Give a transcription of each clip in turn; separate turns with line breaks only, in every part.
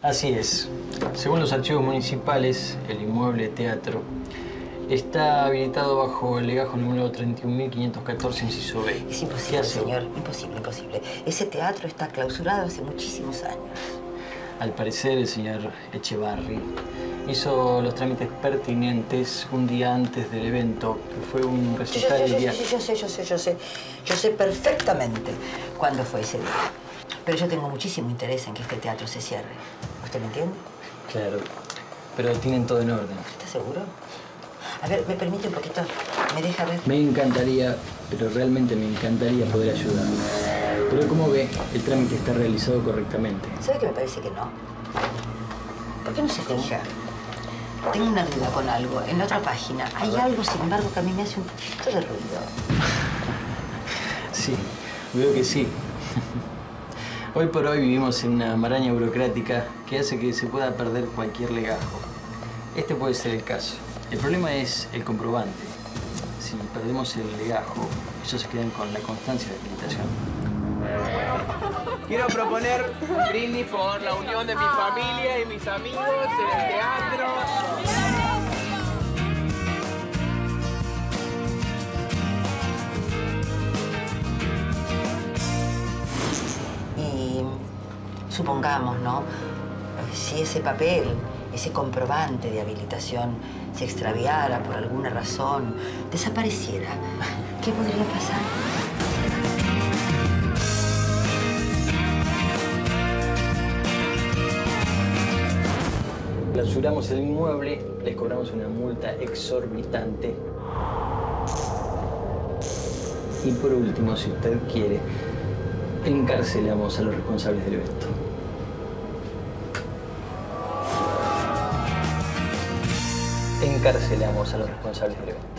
Así es. Según los archivos municipales, el inmueble teatro está habilitado bajo el legajo número 31.514, inciso B.
Es imposible, señor. Imposible, imposible. Ese teatro está clausurado hace muchísimos años.
Al parecer, el señor Echevarri hizo los trámites pertinentes un día antes del evento, que fue un recital del día...
Yo sé perfectamente cuándo fue ese día. Pero yo tengo muchísimo interés en que este teatro se cierre. ¿Usted me entiende?
Claro, pero tienen todo en orden.
¿Está seguro? A ver, ¿me permite un poquito? ¿Me deja ver?
Me encantaría, pero realmente me encantaría poder ayudar. Pero como ve, el trámite está realizado correctamente.
¿Sabe que me parece que no? ¿Por qué no se fija? Tengo una duda con algo. En la otra página hay algo, sin embargo, que a mí me hace un poquito de ruido.
Sí, veo que sí. Hoy por hoy vivimos en una maraña burocrática que hace que se pueda perder cualquier legajo. Este puede ser el caso. El problema es el comprobante. Si perdemos el legajo, ellos se quedan con la constancia de habilitación.
Quiero proponer un brindis por la unión de mi familia y mis amigos en el teatro.
Y supongamos, ¿no? Si ese papel, ese comprobante de habilitación se extraviara por alguna razón, desapareciera, ¿qué podría pasar?
Clausuramos el inmueble, les cobramos una multa exorbitante. Y por último, si usted quiere, encarcelamos a los responsables del evento. Encarcelamos a los responsables del evento.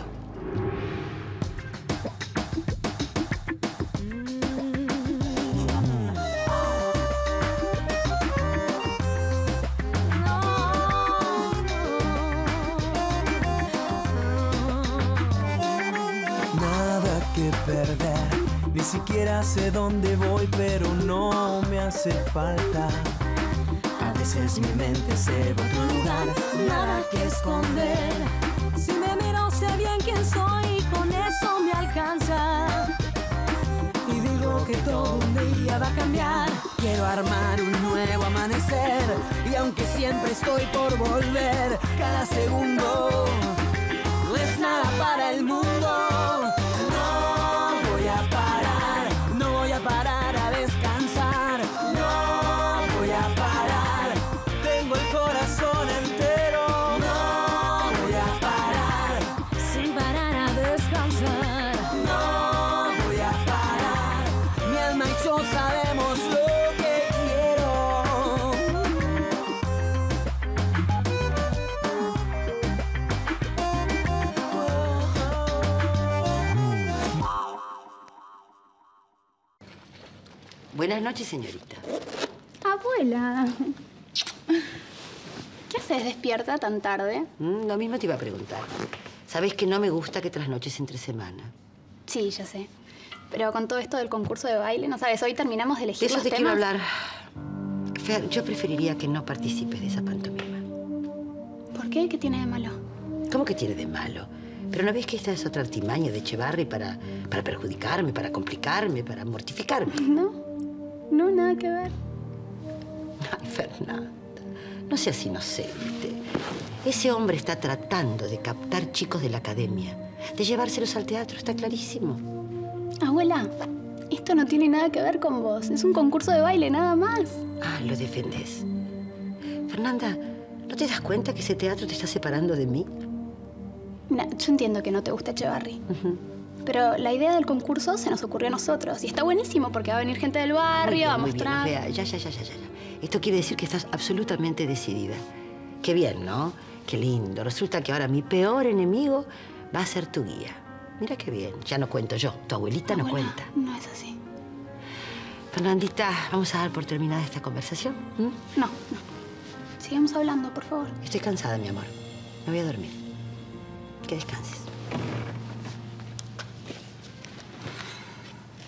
Nada que perder, ni siquiera sé dónde voy, pero no me hace falta. A veces mi mente se va a otro lugar, nada que esconder. Si me miro sé bien quién soy y con eso me alcanza. Y digo que todo un día va a cambiar. Quiero armar un nuevo amanecer. Y aunque siempre estoy por volver, cada segundo no es nada para el mundo. No voy a parar, no voy a parar a descansar. No voy a parar, tengo el corazón entero. No voy a parar, sin parar a descansar. No voy a parar, mi alma y yo sabemos lo que quiero.
Buenas noches, señorita.
Abuela. ¿Qué haces despierta tan tarde?
Lo mismo te iba a preguntar. ¿Sabés que no me gusta que trasnoches entre semana?
Sí, ya sé. Pero con todo esto del concurso de baile, no sabes, hoy terminamos de elegir
De eso
los
te quiero
temas.
hablar. Fer, yo preferiría que no participes de esa pantomima.
¿Por qué? ¿Qué tiene de malo?
¿Cómo que tiene de malo? ¿Pero no ves que esta es otra artimaña de Echevarri para perjudicarme, para complicarme, para mortificarme?
No, nada que ver.
Ay, Fernanda, no seas inocente. Ese hombre está tratando de captar chicos de la academia, de llevárselos al teatro, está clarísimo.
Abuela, esto no tiene nada que ver con vos. Es un concurso de baile, nada más.
Ah, lo defendés. Fernanda, ¿no te das cuenta que ese teatro te está separando de mí?
Mira, yo entiendo que no te gusta Echevarri. Pero la idea del concurso se nos ocurrió a nosotros. Y está buenísimo porque va a venir gente del barrio a
Muy bien,
mostrar...
vea, ya. Esto quiere decir que estás absolutamente decidida. Qué bien, ¿no? Qué lindo. Resulta que ahora mi peor enemigo va a ser tu guía. Mira qué bien. Ya no cuento yo. Tu abuelita no cuenta.
No es así.
Fernandita, ¿vamos a dar por terminada esta conversación?
No. Sigamos hablando, por favor.
Estoy cansada, mi amor. Me voy a dormir. Que descanses.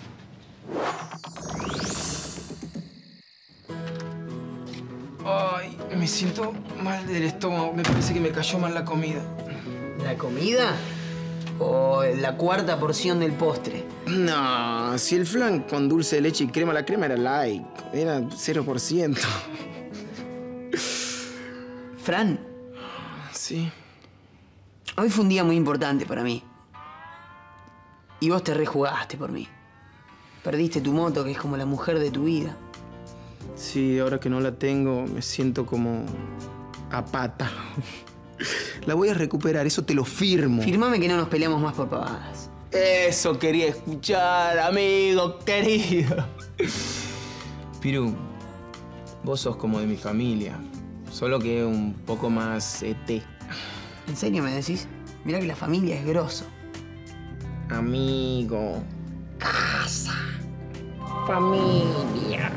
Ay, siento mal del estómago. Me parece que me cayó mal la comida.
¿La comida? ¿O la cuarta porción del postre?
No, si el flan con dulce de leche y crema, la crema era light. Era 0%.
Fran,
Sí.
hoy fue un día muy importante para mí. Y vos te rejugaste por mí. Perdiste tu moto, que es como la mujer de tu vida.
Sí, ahora que no la tengo, me siento como a pata. La voy a recuperar, eso te lo firmo.
Firmame que no nos peleamos más por pavadas.
Eso quería escuchar, amigo querido. Piru, vos sos como de mi familia, solo que un poco más ET.
¿En serio me decís? Mirá que la familia es grosso.
Amigo, casa, familia.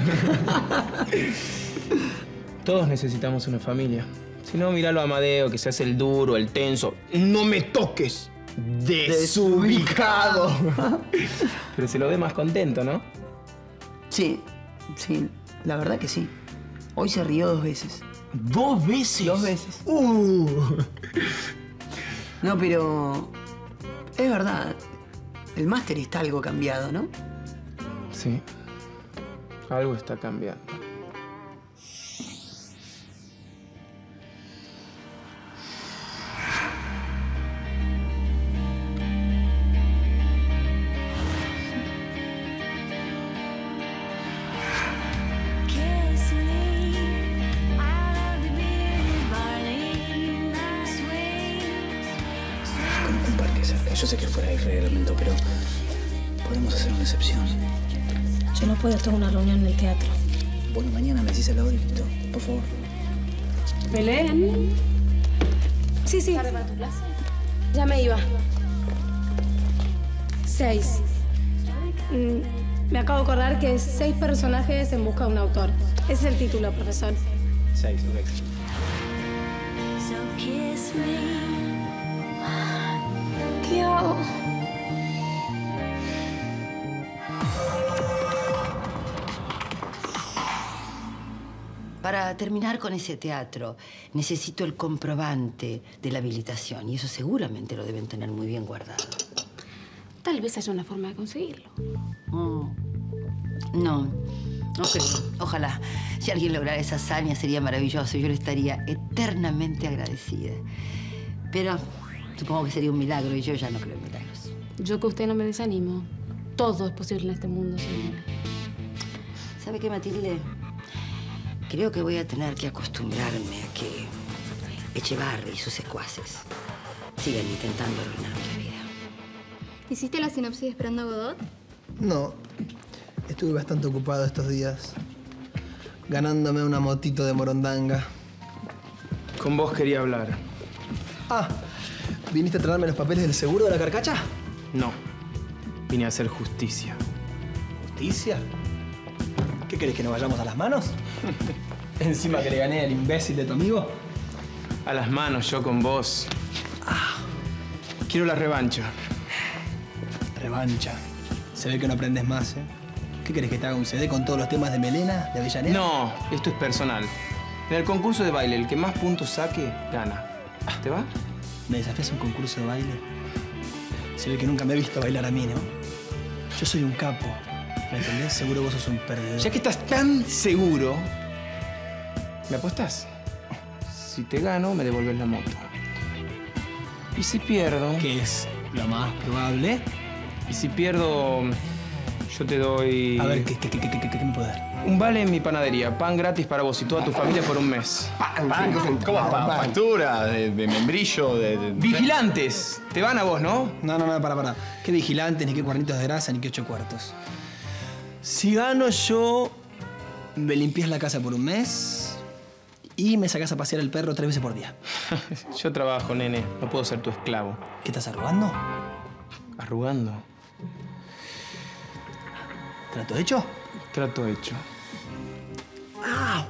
Todos necesitamos una familia. Si no, míralo a Amadeo, que se hace el duro, el tenso. ¡No me toques! ¡Desubicado! Pero se lo ve más contento, ¿no?
Sí, la verdad que sí. Hoy se rió 2 veces.
¿2 veces?
2 veces. No, pero... es verdad. El máster está algo cambiado, ¿no?
Sí. Algo está cambiando.
Conozco un parque cerca. Yo sé que fuera hay reglamento, pero podemos hacer una excepción.
Yo no puedo, tengo una reunión en el teatro.
Bueno, mañana me decís a la hora y listo. Por favor.
¿Belén? Sí. Ya me iba. 6. Me acabo de acordar que es 6 personajes en busca de un autor. Ese es el título, profesor.
6, ok.
¿Qué hago?
Para terminar con ese teatro, necesito el comprobante de la habilitación. Y eso seguramente lo deben tener muy bien guardado.
Tal vez haya una forma de conseguirlo.
No creo. Ojalá. Si alguien lograra esa hazaña sería maravilloso. Yo le estaría eternamente agradecida. Pero supongo que sería un milagro y yo ya no creo en milagros.
Yo que usted no me desanimo. Todo es posible en este mundo, señora.
¿Sabe qué, Matilde? Creo que voy a tener que acostumbrarme a que Echevarri y sus secuaces sigan intentando arruinarme la vida.
¿Hiciste la sinopsis de Esperando a Godot?
No, estuve bastante ocupado estos días, ganándome una motito de morondanga.
Con vos quería hablar.
Ah, ¿viniste a traerme los papeles del seguro de la carcacha?
No. Vine a hacer justicia.
¿Justicia? ¿Qué querés, que nos vayamos a las manos? Encima que le gané al imbécil de tu amigo.
A las manos, yo con vos. Quiero la revancha.
Revancha. Se ve que no aprendes más, ¿eh? ¿Qué querés, que te haga un CD con todos los temas de Melena, de Avellaneda?
No, esto es personal. En el concurso de baile, el que más puntos saque, gana. ¿Te va?
¿Me desafías a un concurso de baile? Se ve que nunca me he visto bailar a mí, ¿no? Yo soy un capo. ¿Me entendés? Seguro vos sos un perdedor.
Ya que estás tan seguro, ¿me apuestas? Si te gano, me devuelves la moto. Y si pierdo...
¿Qué es lo más probable?
Y si pierdo, yo te doy...
A ver, ¿qué me puede dar?
Un vale en mi panadería. Pan gratis para vos y toda tu familia por un mes.
¿Cómo? ¿Factura? ¿De membrillo?
¡Vigilantes! Te van a vos, ¿no?
No, para. ¿Qué vigilantes, ni qué cuernitos de grasa, ni qué 8 cuartos? Si gano yo, me limpias la casa por un mes y me sacás a pasear el perro 3 veces por día.
Yo trabajo, nene. No puedo ser tu esclavo.
¿Qué estás arrugando?
¿Arrugando?
¿Trato hecho?
Trato hecho.
¡Ah!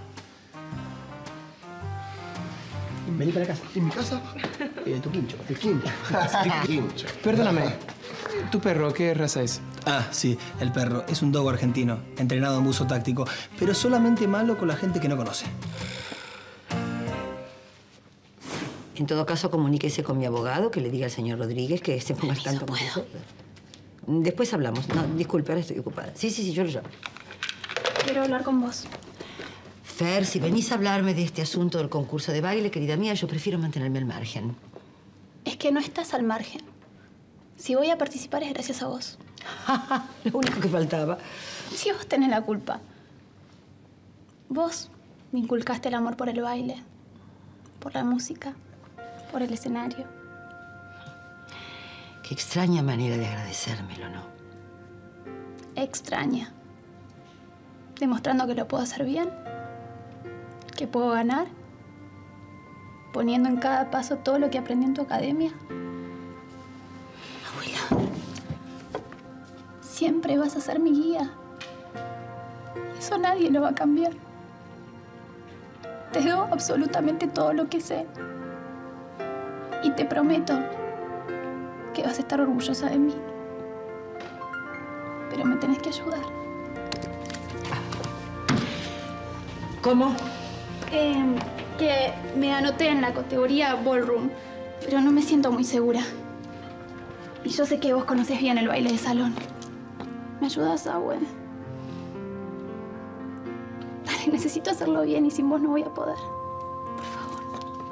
Vení para casa.
¿En mi casa?
Tu quincho.
El quincho.
Perdóname. ¿Tu perro qué raza es?
Ah, sí, el perro. Es un dogo argentino, entrenado en buzo táctico, pero solamente malo con la gente que no conoce.
En todo caso, comuníquese con mi abogado, que le diga al señor Rodríguez que se ponga al tanto con nosotros. Después hablamos. No, disculpe, ahora estoy ocupada. Sí, yo lo llamo.
Quiero hablar con vos.
Fer, si venís a hablarme de este asunto del concurso de baile, querida mía, yo prefiero mantenerme al margen.
Es que no estás al margen. Si voy a participar es gracias a vos.
Lo único que faltaba.
Si vos tenés la culpa. Vos me inculcaste el amor por el baile, por la música, por el escenario.
Qué extraña manera de agradecérmelo, ¿no?
Extraña. Demostrando que lo puedo hacer bien, que puedo ganar, poniendo en cada paso todo lo que aprendí en tu academia.
Abuela.
Siempre vas a ser mi guía. Eso nadie lo va a cambiar. Te doy absolutamente todo lo que sé. Y te prometo que vas a estar orgullosa de mí. Pero me tenés que ayudar.
¿Cómo?
Que me anoté en la categoría Ballroom, pero no me siento muy segura. Y yo sé que vos conocés bien el baile de salón. ¿Me ayudás, Abue? Dale, necesito hacerlo bien y sin vos no voy a poder. Por favor.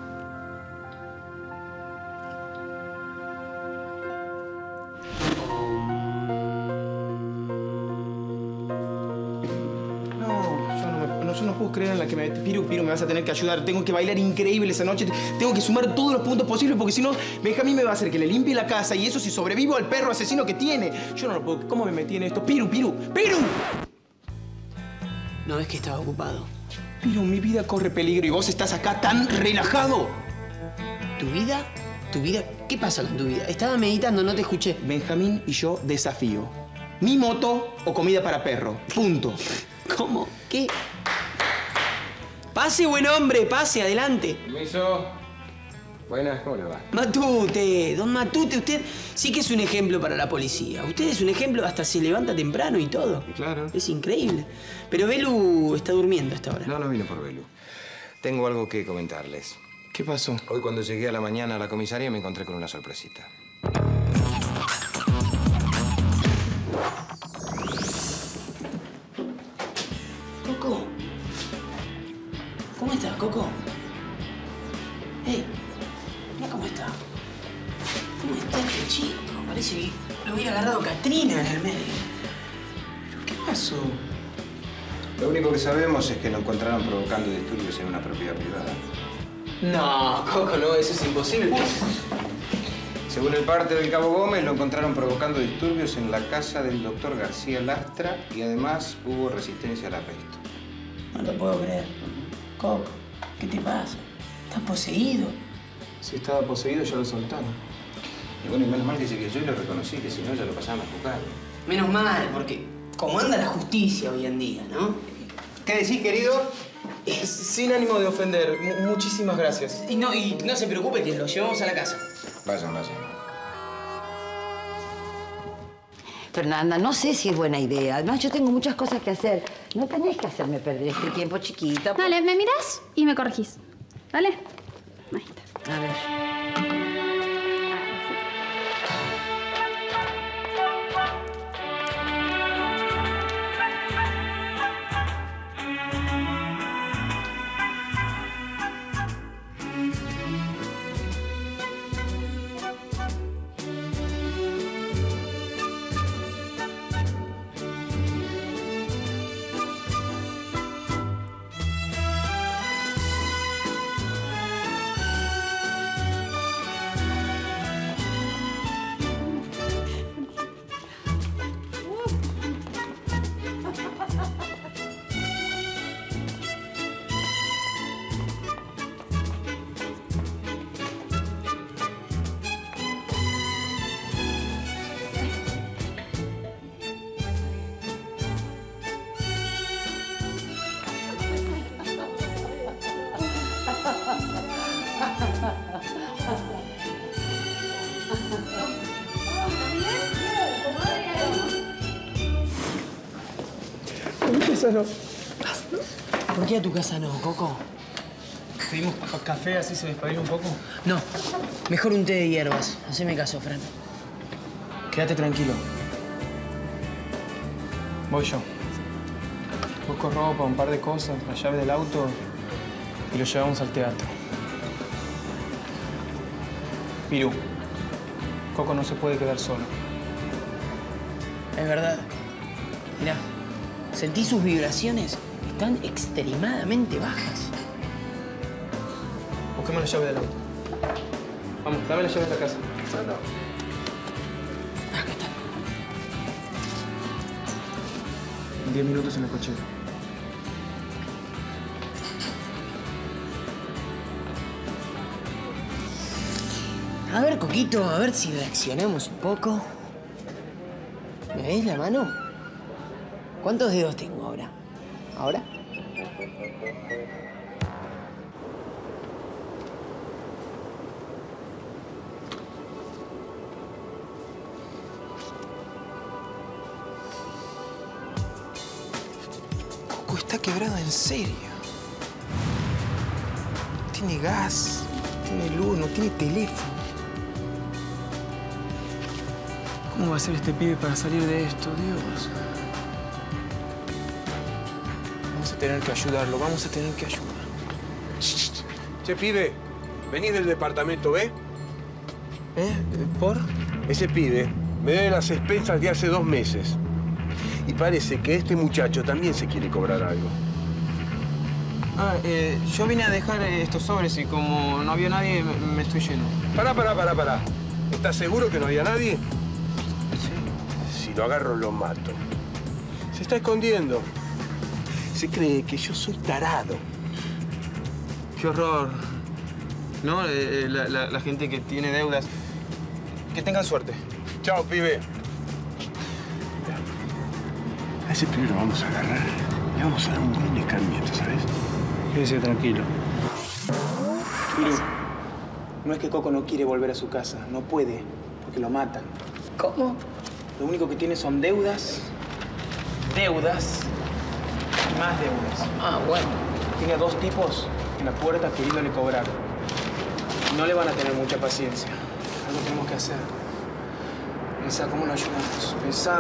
Yo no puedo creer en la que me... Piru, me vas a tener que ayudar. Tengo que bailar increíble esa noche. Tengo que sumar todos los puntos posibles porque si no, Benjamín me va a hacer que le limpie la casa y eso si sobrevivo al perro asesino que tiene. Yo no lo puedo... ¿Cómo me metí en esto? ¡Piru!
No, es que estaba ocupado.
Piru, mi vida corre peligro y vos estás acá tan relajado.
¿Tu vida? ¿Tu vida? ¿Qué pasa con tu vida? Estaba meditando, no te escuché.
Benjamín y yo desafío. Mi moto o comida para perro. Punto.
¿Cómo? ¿Qué? Pase, buen hombre, pase, adelante.
Permiso. Buenas, ¿cómo le va?
Matute, don Matute, usted sí que es un ejemplo para la policía. Usted es un ejemplo, hasta se levanta temprano y todo.
Claro.
Es increíble. Pero Belu está durmiendo hasta ahora.
No vino por Belu. Tengo algo que comentarles.
¿Qué pasó?
Hoy cuando llegué a la mañana a la comisaría me encontré con una sorpresita.
Coco. ¿Cómo estás, Coco? Mira cómo está. ¿Cómo está este chico? Parece que lo hubiera agarrado Katrina en el medio. ¿Pero qué pasó?
Lo único que sabemos es que lo encontraron provocando disturbios en una propiedad privada.
No, Coco, no, eso es imposible.
Según el parte del Cabo Gómez, lo encontraron provocando disturbios en la casa del doctor García Lastra y además hubo resistencia al arresto.
No lo puedo creer. Coco, ¿qué te pasa? ¿Estás poseído?
Si estaba poseído, ya lo soltaron.
Y bueno, y menos mal que llegué yo y lo reconocí, que si no ya lo pasaban a juzgar.
Menos mal, porque como anda la justicia hoy en día, ¿no?
¿Qué decís, querido? Sin ánimo de ofender, muchísimas gracias.
Y no se preocupe que lo llevamos a la casa.
Vayan.
Fernanda, no sé si es buena idea. Además, yo tengo muchas cosas que hacer. No tenés que hacerme perder este tiempo, chiquita.
Dale, me mirás y me corregís. ¿Vale? Ahí está.
A ver.
¿Por qué a tu casa no, Coco?
¿Pedimos café así se despabila un poco?
No, mejor un té de hierbas. Haceme caso, Fran.
Quédate tranquilo. Voy yo. Busco ropa, un par de cosas, la llave del auto y lo llevamos al teatro. Piru, Coco no se puede quedar solo.
Es verdad. Mirá, sentí sus vibraciones. Están extremadamente bajas.
Busquemos la llave del auto. Vamos, dame la llave de la casa.
Acá está.
10 minutos en el cochero.
A ver, Coquito, a ver si reaccionamos un poco. ¿Me ves la mano? ¿Cuántos dedos tengo ahora? ¿Ahora?
Coco está quebrado en serio. No tiene gas, no tiene luz, no tiene teléfono. ¿Cómo va a ser este pibe para salir de esto, Dios? Vamos a tener que ayudarlo, vamos a tener que ayudar.
Che, pibe, venís del departamento B.
¿Por?
Ese pibe me debe las expensas de hace 2 meses. Y parece que este muchacho también se quiere cobrar algo.
Yo vine a dejar estos sobres y como no había nadie, me estoy yendo.
Pará. ¿Estás seguro que no había nadie? Sí. Si lo agarro, lo mato. Se está escondiendo. Se cree que yo soy tarado.
Qué horror. ¿No? La gente que tiene deudas. Que tengan suerte.
Chao, pibe. A ese pibe lo vamos a agarrar. Le vamos a dar un buen escarmiento, ¿sabes?
Quédese tranquilo. Piru, no es que Coco no quiere volver a su casa. No puede, porque lo matan.
¿Cómo?
Lo único que tiene son deudas y más deudas.
Ah, bueno.
Tiene 2 tipos en la puerta queriéndole cobrar. No le van a tener mucha paciencia. Algo tenemos que hacer. Pensá cómo lo ayudamos. Pensá.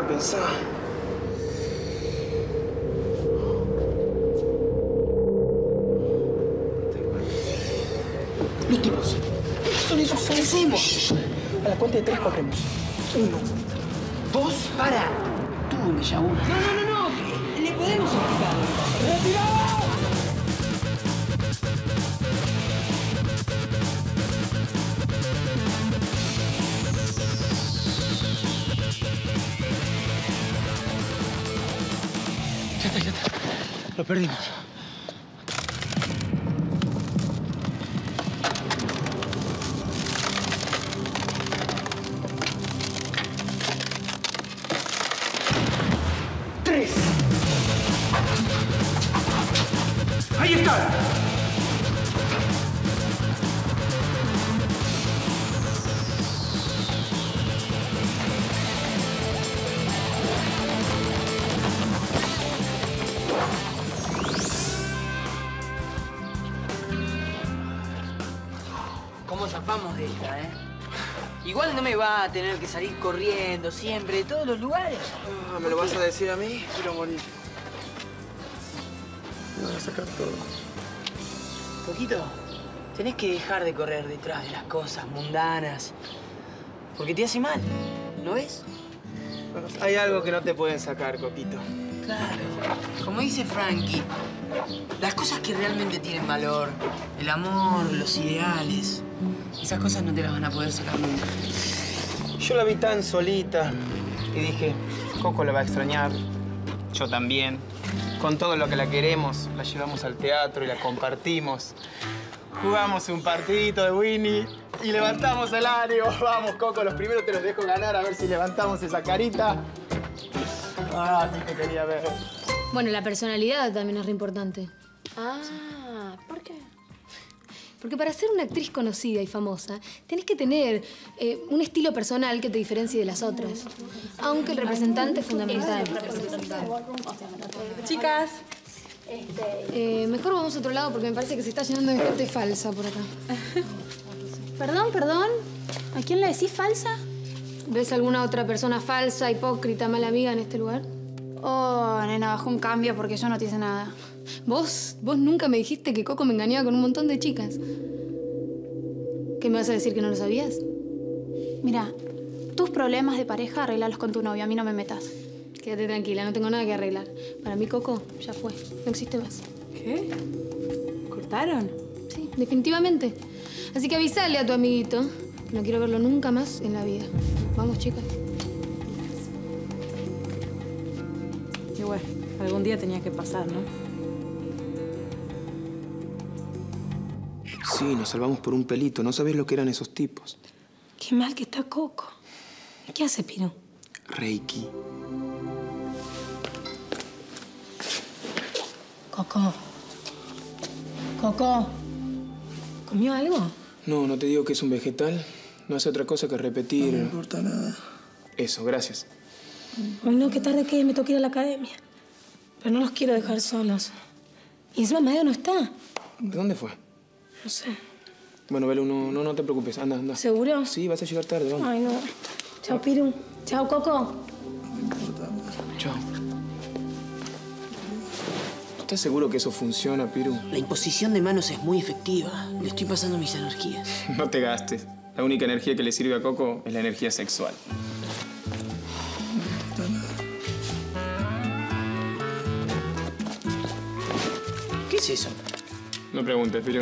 Los tipos. Son esos. ¿Qué hacemos? A la cuenta de 3 corremos. 1, 2.
Para. Tú, un déjà vu. No. Le podemos explicar. ¡Retirado!
Ya está. Lo perdimos.
¡Ahí está!
¿Cómo zafamos de esta, Igual no me va a tener que salir corriendo siempre de todos los lugares.
¿Me lo vas a decir a mí? Quiero morir. Me van a sacar todo.
Poquito, tenés que dejar de correr detrás de las cosas mundanas. Porque te hace mal, ¿no ves?
Bueno, hay algo que no te pueden sacar, Coquito.
Claro. Como dice Frankie, las cosas que realmente tienen valor, el amor, los ideales, esas cosas no te las van a poder sacar nunca.
Yo la vi tan solita y dije, Coco la va a extrañar, yo también. Con todo lo que la queremos, la llevamos al teatro y la compartimos. Jugamos un partidito de Winnie y levantamos el ánimo. Vamos, Coco, los primeros te los dejo ganar a ver si levantamos esa carita. Ah, sí te quería ver.
Bueno, la personalidad también es re importante.
Ah, ¿por qué?
Porque para ser una actriz conocida y famosa, tenés que tener un estilo personal que te diferencie de las otras. Aunque el representante es fundamental.
Chicas,
Mejor vamos a otro lado porque me parece que se está llenando de gente falsa por acá.
Perdón. ¿A quién le decís falsa?
¿Ves alguna otra persona falsa, hipócrita, mala amiga en este lugar?
Oh, nena, bajó un cambio porque yo no te hice nada.
Vos nunca me dijiste que Coco me engañaba con un montón de chicas. ¿Qué me vas a decir, que no lo sabías?
Mira, tus problemas de pareja arreglalos con tu novio, a mí no me metas.
Quédate tranquila, no tengo nada que arreglar. Para mí, Coco ya fue, no existe más.
¿Qué? ¿Cortaron?
Sí, definitivamente. Así que avísale a tu amiguito que no quiero verlo nunca más en la vida. Vamos, chicas.
Y bueno, algún día tenía que pasar, ¿no?
Sí, nos salvamos por un pelito. No sabés lo que eran esos tipos.
Qué mal que está Coco. ¿Qué hace, Piro?
Reiki.
Coco. Coco. ¿Comió algo?
No, no te digo que es un vegetal. No hace otra cosa que repetir.
No me importa nada.
Eso, gracias.
Ay, no, qué tarde que me toca ir a la academia. Pero no los quiero dejar solos. Y encima Madeo no está.
¿De dónde fue?
No sé.
Bueno, Belu, no te preocupes. Anda, anda.
¿Seguro?
Sí, vas a llegar tarde, vamos.
Ay, no. Chao, Piru. Chao, Coco.
Chao. ¿Estás seguro que eso funciona, Piru?
La imposición de manos es muy efectiva. Le estoy pasando mis energías.
No te gastes. La única energía que le sirve a Coco es la energía sexual.
¿Qué es eso?
No preguntes, Piru.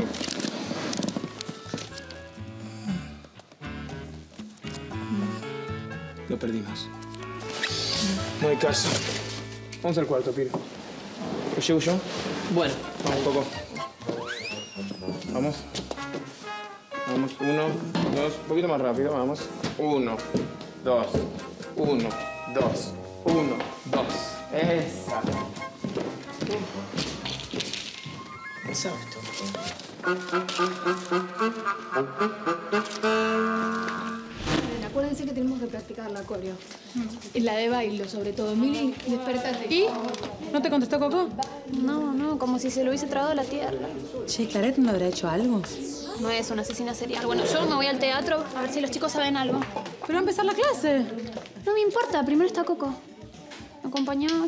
Lo perdimos. No hay caso. Vamos al cuarto, Piru. ¿Lo llevo yo?
Bueno.
Vamos, Coco. Vamos. Vamos. 1, 2. Un poquito más rápido, vamos. 1, 2. 1, 2. 1, 2. Esa.
Exacto.
Acuérdense que tenemos que practicar la coreo. La de baile, sobre todo. Mili, despertate.
¿Y? ¿No te contestó Coco?
No, como si se lo hubiese tragado a la tierra.
Che, ¿Claret no habrá hecho algo?
No es una asesina serial. Bueno, yo me voy al teatro a ver si los chicos saben algo.
Pero va a empezar la clase.
No me importa, primero está Coco. ¿Me acompañás?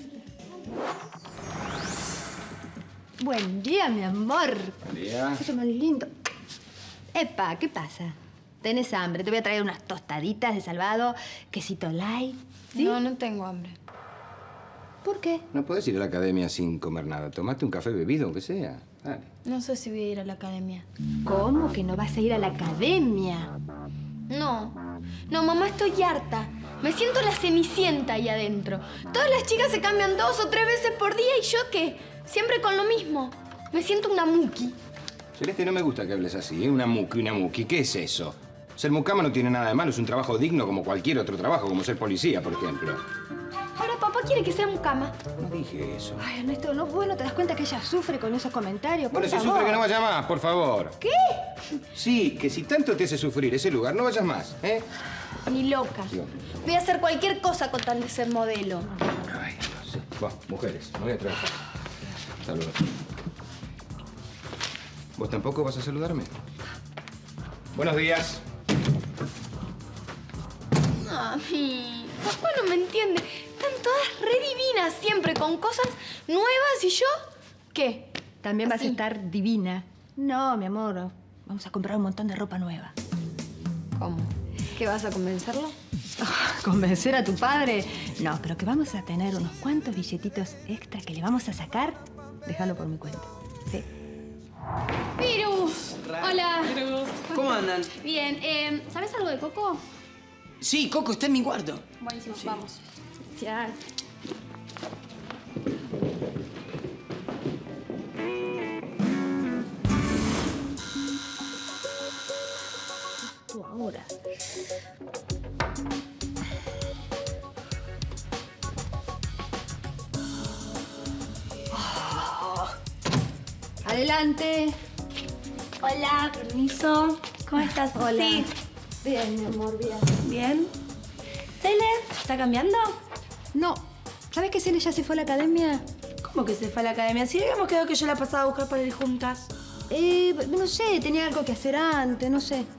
Buen día, mi amor.
Buen día.
Esto es más lindo. Epa, ¿qué pasa? ¿Tenés hambre? Te voy a traer unas tostaditas de salvado, quesito light. ¿Sí?
No tengo hambre.
¿Por qué?
No podés ir a la academia sin comer nada. Tomate un café bebido, aunque sea. Dale.
No sé si voy a ir a la academia.
¿Cómo que no vas a ir a la academia?
No, mamá, estoy harta. Me siento la Cenicienta ahí adentro. Todas las chicas se cambian 2 o 3 veces por día y yo, ¿qué? Siempre con lo mismo. Me siento una muki.
Celeste, no me gusta que hables así, ¿eh? Una muki. ¿Qué es eso? Ser mucama no tiene nada de malo. Es un trabajo digno como cualquier otro trabajo, como ser policía, por ejemplo.
Ahora papá quiere que sea mucama.
No dije eso.
Ay, Ernesto, no, vos no te das cuenta que ella sufre con esos comentarios.
Bueno,
por
si
favor.
sufre, que no vaya más, por favor.
¿Qué?
Sí, que si tanto te hace sufrir ese lugar, no vayas más, ¿eh?
Ni loca. Voy a hacer cualquier cosa con tal de ser modelo.
Ay, no sé. Va, mujeres, me voy a trabajar. Hasta luego. ¿Vos tampoco vas a saludarme? Buenos días.
Ay, papá no me entiende. Están todas re divinas siempre con cosas nuevas y yo, ¿qué?
También vas a estar divina. No, mi amor, vamos a comprar un montón de ropa nueva.
¿Cómo? ¿Qué, vas a convencerlo?
¿Convencer a tu padre? No, pero que vamos a tener unos cuantos billetitos extra que le vamos a sacar. Déjalo por mi cuenta. Sí.
¡Virus! Hola.
¿Cómo andan?
Bien, ¿sabes algo de Coco?
Sí, Coco está en mi cuarto.
Buenísimo, vamos. Ya.
Ahora. Adelante.
Hola, permiso. ¿Cómo estás?
Hola.
Sí.
Bien, mi amor, bien.
Bien. ¿Cele? ¿Está cambiando?
No. ¿Sabes que Cele ya se fue a la academia?
¿Cómo que se fue a la academia? Si habíamos quedado que yo la pasaba a buscar para ir juntas.
No sé, tenía algo que hacer antes, no sé.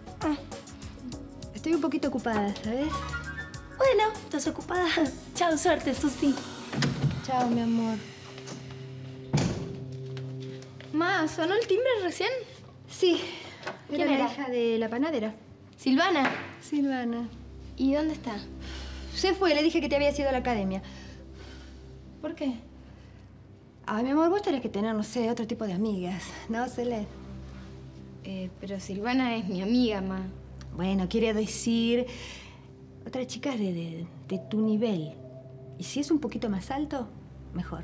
Estoy un poquito ocupada, ¿sabes?
Bueno, estás ocupada. Chao, suerte, Susi.
Chao, mi amor.
Ma, ¿sonó el timbre recién?
Sí.
¿Quién
Era
era?
la hija de la panadera.
¿Silvana?
Silvana.
¿Y dónde está?
Se fue, le dije que te había ido a la academia.
¿Por qué?
Ay, mi amor, vos tenés que tener, no sé, otro tipo de amigas, ¿no, Celeste?
Pero Silvana es mi amiga, ma.
Bueno, quiere decir otra chica de tu nivel. Y si es un poquito más alto, mejor.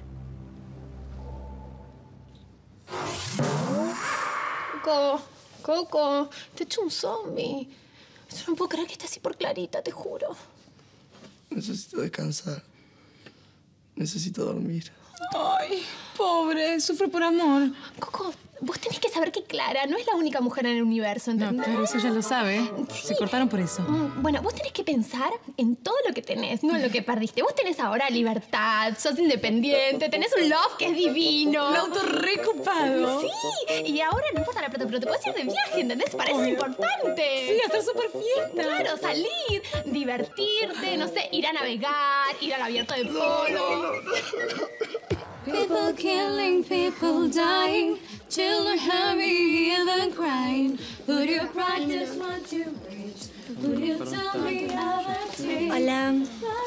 Coco, te he hecho un zombie. Yo no puedo creer que esté así por Clarita, te juro.
Necesito descansar. Necesito dormir.
Ay, pobre, sufre por amor.
Coco, vos tenés que saber que Clara no es la única mujer en el universo, ¿entendés?
No, claro, eso ya lo sabe.
Sí.
Se cortaron por eso.
Bueno, vos tenés que pensar en todo lo que tenés, no en lo que perdiste. Vos tenés ahora libertad, sos independiente, tenés un love que es divino.
Un auto recopado.
Sí, y ahora no importa la plata, pero te puedes ir de viaje, ¿entendés? Para eso es importante.
Sí, hacer súper fiesta.
Claro, salir, divertirte, no sé, ir a navegar, ir al abierto de polo.
People killing, people dying, children happy, hear crying. Would you practice what you preach? Would you tell me how I take?
Hola.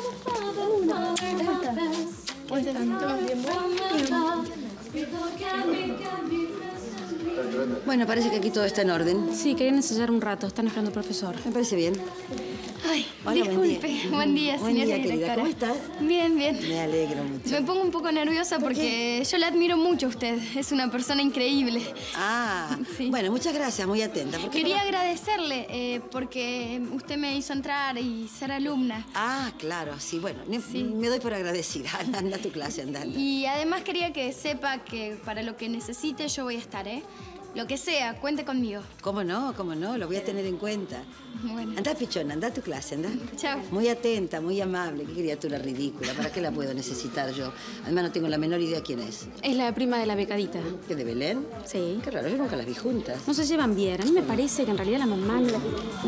Bueno, parece que aquí todo está en orden.
Sí, querían ensayar un rato. Están esperando al profesor.
Me parece bien.
Ay,
Hola,
disculpe. Buen día,
Buen
señora
día, querida.
directora.
¿Cómo estás?
Bien, bien.
Me alegro mucho.
Me pongo un poco nerviosa porque yo la admiro mucho a usted. Es una persona increíble.
Ah,
Sí.
bueno, muchas gracias, muy atenta. ¿Por qué
Quería
no?
agradecerle porque usted me hizo entrar y ser alumna.
Ah, claro, sí, bueno, me doy por agradecida. Anda a tu clase, anda.
Y además quería que sepa que para lo que necesite yo voy a estar, ¿eh? Lo que sea, cuente conmigo.
¿Cómo no? Lo voy a tener en cuenta.
Bueno.
Anda, pichona, anda a tu clase, anda.
Chao.
Muy atenta, muy amable. Qué criatura ridícula. ¿Para qué la puedo necesitar yo? Además, no tengo la menor idea quién es.
Es la prima de la becadita.
¿Qué, de Belén?
Sí.
Qué raro, yo nunca las vi juntas.
No se llevan bien. A mí me parece que en realidad la mamá no la...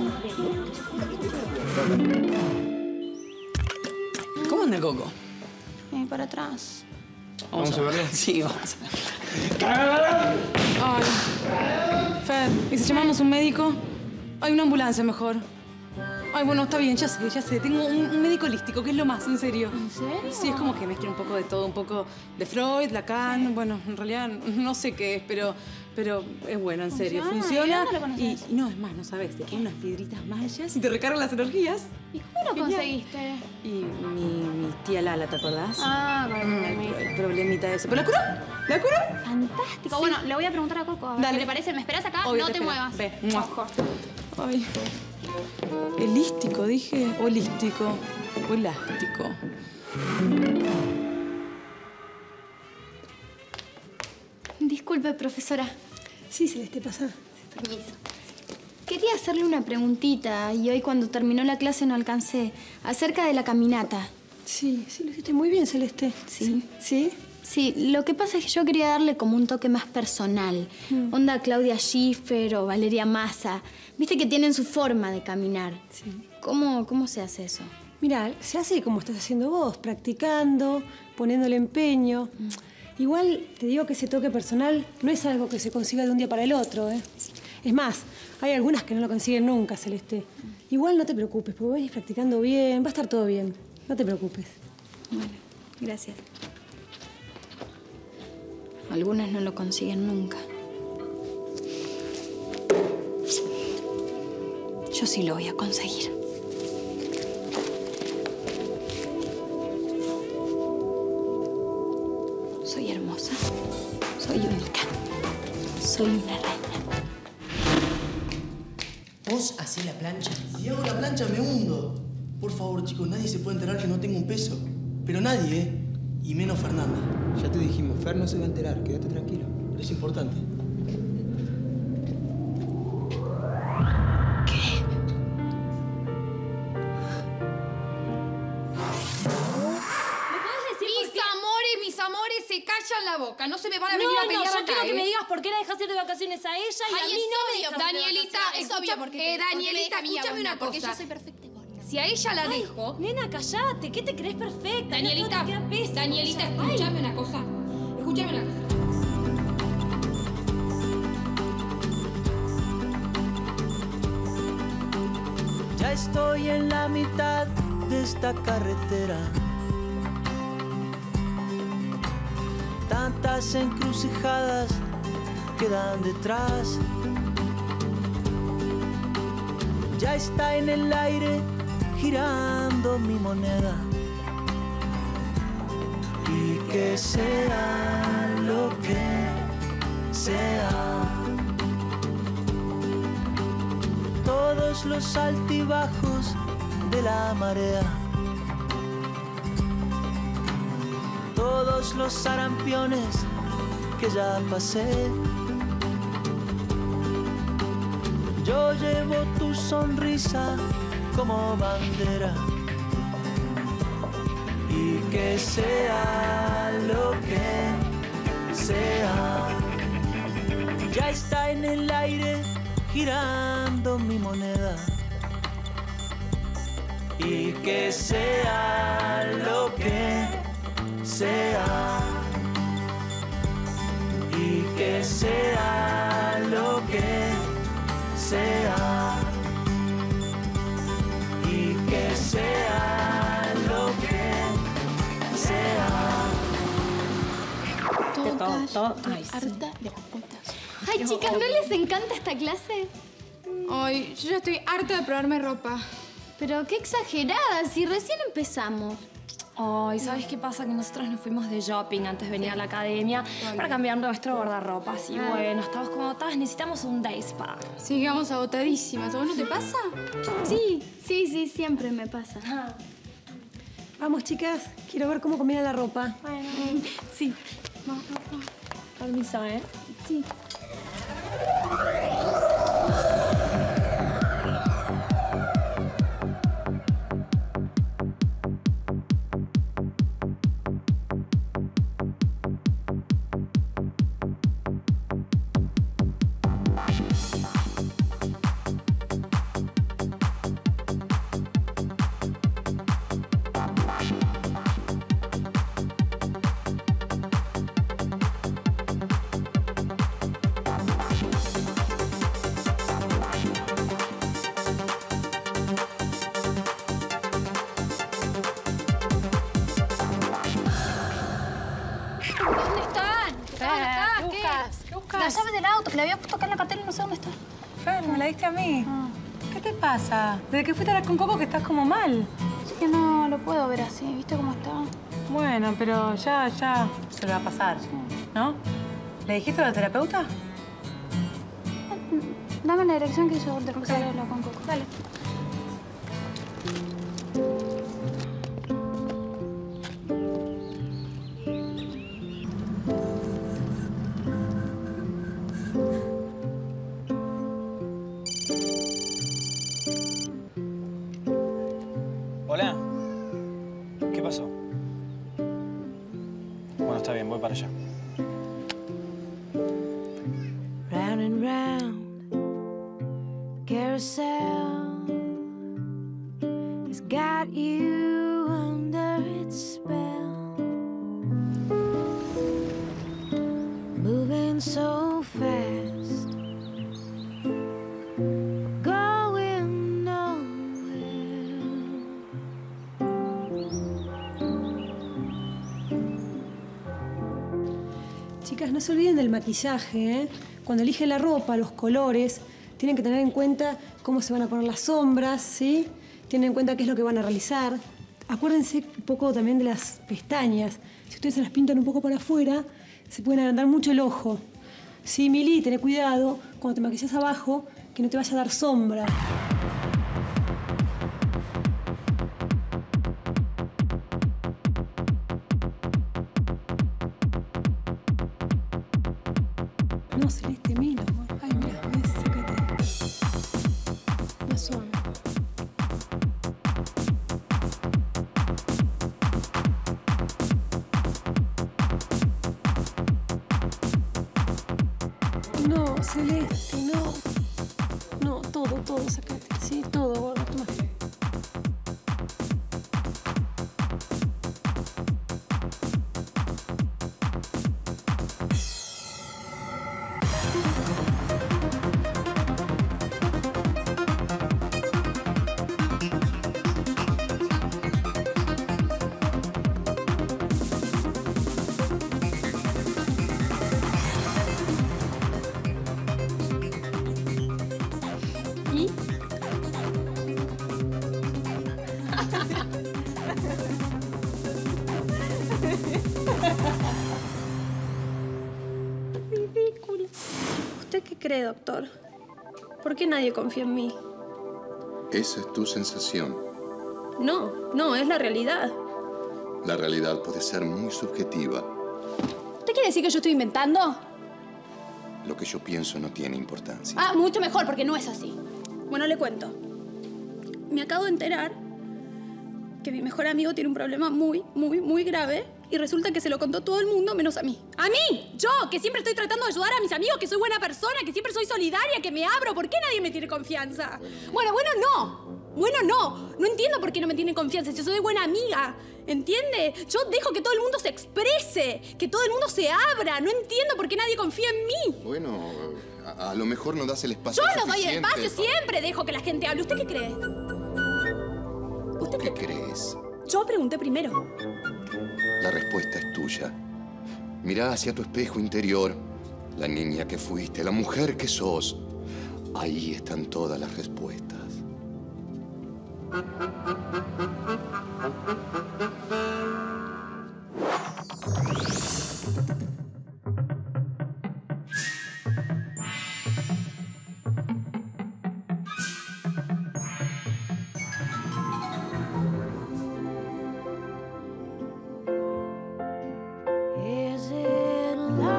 ¿Cómo anda Coco?
Para atrás.
¿Vamos a verlo? Sí, vamos
Ay, Fer, ¿y si llamamos un médico? Hay una ambulancia mejor. Ay, bueno, está bien, ya sé. Tengo un médico holístico, que es lo más, en serio.
¿En serio?
Sí, es como que mezcla un poco de todo, un poco de Freud, Lacan. Bueno, en realidad no sé qué es, pero es bueno, en serio. Funciona.
¿Dónde lo conoces?
Y no, es más, no sabes, te ponen unas piedritas mayas y te recargan las energías.
¿Y cómo lo
Genial.
conseguiste?
Y mi tía Lala, ¿te acordás?
Ah,
El problemita ese. ¿Pero la curó? ¿La curó?
Fantástico.
Sí.
Bueno, le voy a preguntar a Coco. A ver
Dale.
¿qué le parece? ¿Me esperas acá?
Obvio,
no te
espero.
muevas.
Ve. Ay. Elístico, dije. Holístico. O elástico.
Disculpe, profesora.
Sí, Celeste, pasa.
Permiso. Quería hacerle una preguntita y hoy cuando terminó la clase no alcancé. Acerca de la caminata.
Sí, lo hiciste muy bien, Celeste.
Sí.
¿Sí?
Sí, lo que pasa es que yo quería darle como un toque más personal. Onda Claudia Schiffer o Valeria Massa. Viste que tienen su forma de caminar.
Sí.
¿Cómo se hace eso?
Mira, se hace como estás haciendo vos, practicando, poniéndole empeño. Igual te digo que ese toque personal no es algo que se consiga de un día para el otro, ¿eh? Es más, hay algunas que no lo consiguen nunca, Celeste. Igual no te preocupes, porque vas a ir practicando bien, va a estar todo bien. No te preocupes.
Bueno, gracias. Algunas no lo consiguen nunca. Yo sí lo voy a conseguir. Soy hermosa. Soy única. Soy una reina.
¿Vos hacés la plancha? Si hago la plancha me hundo. Por favor, chicos, nadie se puede enterar que no tengo un peso. Pero nadie, ¿eh? Y menos Fernanda.
Ya te dijimos, Fer no se va a enterar, quédate tranquilo.
Pero es importante.
Mis
amores se callan la boca. No se me van a venir a pelear acá,
yo quiero que me digas por qué la dejaste de vacaciones a ella y a mí no me dejaste
Danielita,
es
escucha, Danielita, escúchame una cosa.
Porque yo soy perfecta igual.
Si a ella la dejo...
Nena, callate. ¿Qué te crees perfecta?
Danielita, Danielita, escúchame una cosa. Escúchame una cosa.
Ya estoy en la mitad de esta carretera. Tantas encrucijadas quedan detrás. Ya está en el aire girando mi moneda. Y que sea lo que sea, todos los altibajos de la marea, todos los sarampiones que ya pasé. Yo llevo tu sonrisa como bandera. Y que sea lo que sea, ya está en el aire girando mi moneda. Y que sea lo que sea, y que sea lo que sea, y que sea lo que sea.
Harta de las putas.
Ay, chicas, ¿no les encanta esta clase?
Ay, yo ya estoy harta de probarme ropa.
Pero qué exagerada, si recién empezamos.
Ay, ¿sabes qué pasa? Que nosotros nos fuimos de shopping antes de venir a la academia para cambiar nuestro guardarropas. Y bueno, estamos como todas, necesitamos un day spa.
Sí, quedamos agotadísimas. ¿A vos no te pasa?
Sí, siempre me pasa.
Vamos, chicas. Quiero ver cómo combina la ropa.
Bueno,
sí.
Vamos. Permiso, ¿eh?
Sí.
La llave del auto, que la había puesto acá en la cartera y no sé dónde está. Fer, me la diste a mí. ¿Qué te pasa? Desde que fuiste a hablar con Coco que estás como mal.
Es que no lo puedo ver así, ¿viste cómo está?
Bueno, pero ya se le va a pasar, ¿no? ¿Le dijiste a la terapeuta?
Dame la dirección que yo te voy a hablar con Coco. Dale.
Hola. ¿Qué pasó? Bueno, está bien, voy para allá.
Round and round, carousel has got you under its spell. Moving so fast, going nowhere.
Chicas, no se olviden del maquillaje, ¿eh? Cuando eligen la ropa, los colores, tienen que tener en cuenta cómo se van a poner las sombras, ¿sí? Tienen en cuenta qué es lo que van a realizar. Acuérdense un poco también de las pestañas. Si ustedes se las pintan un poco para afuera, se pueden agrandar mucho el ojo. Sí, Mili, ten cuidado cuando te maquillas abajo, que no te vaya a dar sombra. No, Celeste, mira, amor. Ay, mira, ves, sácate. Más suave. No, Celeste, no. No, todo, sacate. Sí, todo, gordo, toma.
Ridículo. ¿Usted qué cree, doctor? ¿Por qué nadie confía en mí?
Esa es tu sensación.
No, es la realidad.
La realidad puede ser muy subjetiva.
¿Usted quiere decir que yo estoy inventando?
Lo que yo pienso no tiene importancia.
Ah, mucho mejor, porque no es así. Bueno, le cuento. Me acabo de enterar que mi mejor amigo tiene un problema muy grave y resulta que se lo contó todo el mundo menos a mí. ¡A mí! Yo, que siempre estoy tratando de ayudar a mis amigos, que soy buena persona, que siempre soy solidaria, que me abro. ¿Por qué nadie me tiene confianza? Bueno, no. No entiendo por qué no me tienen confianza si soy buena amiga. ¿Entiende? Yo dejo que todo el mundo se exprese, que todo el mundo se abra. No entiendo por qué nadie confía en mí.
Bueno, a lo mejor no das el espacio
Yo no doy
suficiente.
espacio, siempre dejo que la gente hable. ¿Usted qué cree?
¿Vos qué crees?
Yo pregunté primero.
La respuesta es tuya. Mirá hacia tu espejo interior. La niña que fuiste, la mujer que sos. Ahí están todas las respuestas.
Is it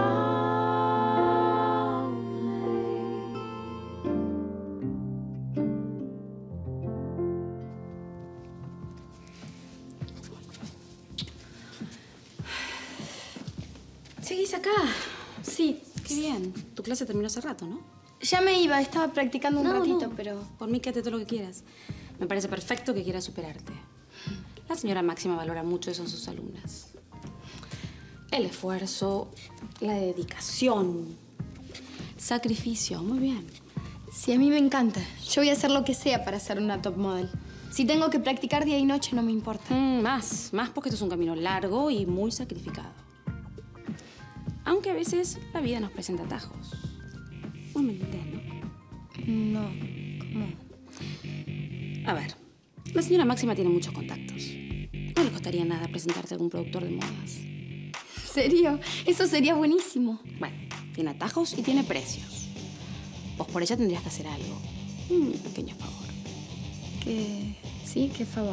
¿Seguís acá? Sí. Qué bien. Tu clase terminó hace rato, ¿no?
Ya me iba, estaba practicando un ratito,
no.
pero...
Por mí, quédate todo lo que quieras. Me parece perfecto que quieras superarte. La señora Máxima valora mucho eso en sus alumnas. El esfuerzo, la dedicación, sacrificio. Muy bien.
Sí, a mí me encanta. Yo voy a hacer lo que sea para ser una top model. Si tengo que practicar día y noche, no me importa.
Más porque esto es un camino largo y muy sacrificado. Aunque a veces la vida nos presenta atajos. ¿Vos me entendés, no?
No. ¿Cómo?
A ver, la señora Máxima tiene muchos contactos. No le costaría nada presentarte a algún productor de modas.
¿En serio? Eso sería buenísimo.
Bueno, tiene atajos y tiene precios. Vos por ella tendrías que hacer algo. Un pequeño favor.
¿Qué? ¿Sí? ¿Qué favor?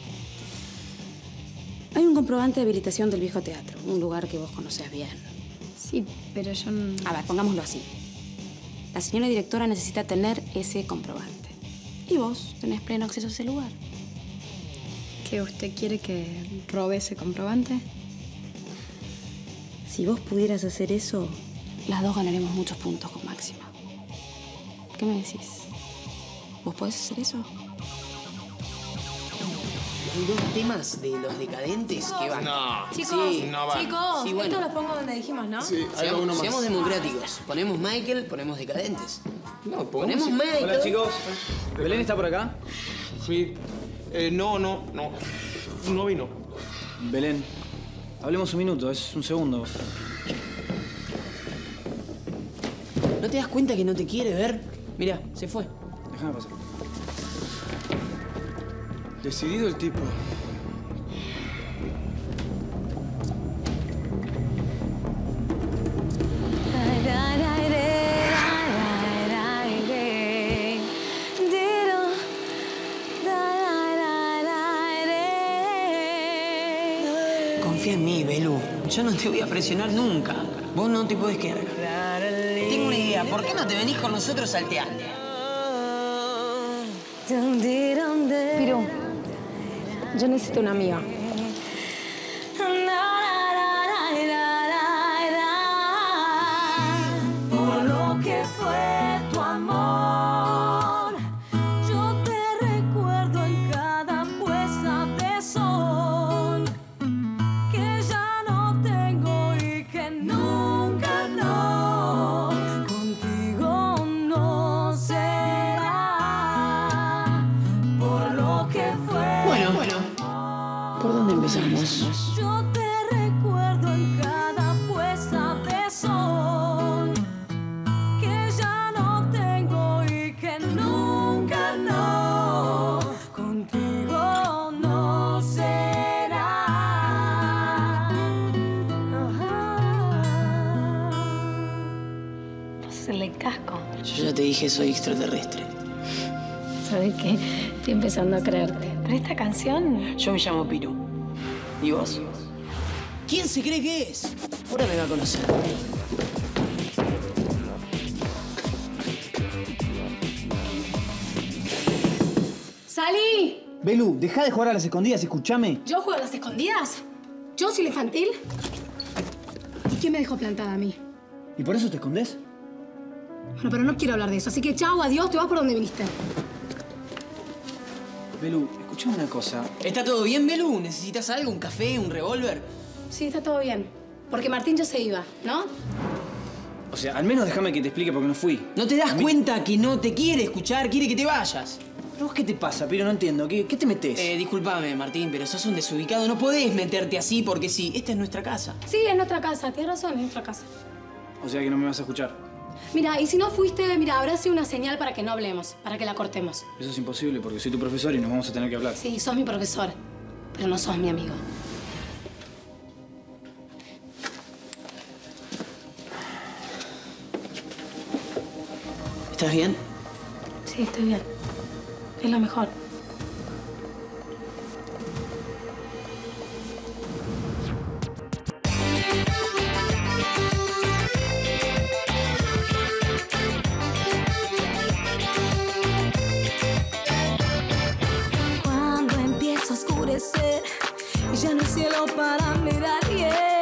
Hay un comprobante de habilitación del Viejo Teatro, un lugar que vos conocés bien.
Sí, pero yo no...
A ver, pongámoslo así. La señora directora necesita tener ese comprobante. Y vos tenés pleno acceso a ese lugar.
¿Qué? ¿Usted quiere que robe ese comprobante?
Si vos pudieras hacer eso, las dos ganaremos muchos puntos con Máxima. ¿Qué me decís? ¿Vos podés hacer eso?
Hay dos temas de los decadentes que van.
No,
Chicos,
no va.
chicos,
Sí, bueno.
esto lo pongo donde dijimos, ¿no?
Sí, hay uno más.
Seamos democráticos. Ponemos Michael, ponemos decadentes.
No,
Ponemos Michael.
Hola, chicos. ¿Belén está por acá?
Sí. No vino.
Belén, hablemos un minuto, es un segundo.
¿No te das cuenta que no te quiere ver? Mirá, se fue.
Déjame pasar.
Decidido el tipo.
Confía en mí, Belu. Yo no te voy a presionar nunca. Vos no te podés quedar acá. Tengo una idea. ¿Por qué no te venís con nosotros al teatro?
Piru, yo necesito una amiga.
Por lo que
hacerle casco.
Yo ya te dije, soy extraterrestre.
¿Sabes qué? Estoy empezando a creerte. Pero esta canción...
Yo me llamo Piru. ¿Y vos? ¿Quién se cree que es? Ahora me va a conocer.
¡Salí!
Belu, deja de jugar a las escondidas, escúchame.
¿Yo juego a las escondidas? ¿Yo soy la infantil? ¿Y quién me dejó plantada a mí?
¿Y por eso te escondes?
Bueno, pero no quiero hablar de eso, así que chao, adiós, te vas por donde viniste.
Belu, escuchame una cosa.
¿Está todo bien, Belu? ¿Necesitas algo? ¿Un café? ¿Un revólver?
Sí, está todo bien. Porque Martín ya se iba, ¿no?
O sea, al menos déjame que te explique por qué no fui.
¿No te das cuenta que no te quiere escuchar? Quiere que te vayas.
¿Pero vos qué te pasa, Pero? No entiendo. ¿Qué te metés?
Discúlpame, Martín, pero sos un desubicado. No podés meterte así porque sí. Esta es nuestra casa.
Sí, es nuestra casa. Tienes razón, es nuestra casa.
O sea que no me vas a escuchar.
Mira, y si no fuiste, mira, habrá sido una señal para que no hablemos, para que la cortemos.
Eso es imposible porque soy tu profesor y nos vamos a tener que hablar.
Sí, sos mi profesor, pero no sos mi amigo.
¿Estás bien?
Sí, estoy bien. Es lo mejor.
Cuando empieza a oscurecer y ya no hay cielo para mirar bien.